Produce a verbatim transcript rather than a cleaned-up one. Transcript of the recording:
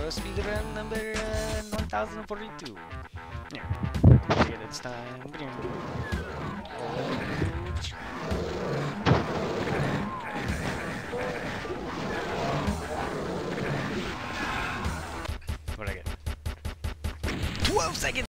speedrun number uh, one thousand forty-two. Yeah. Okay, that's time. What I get? twelve seconds!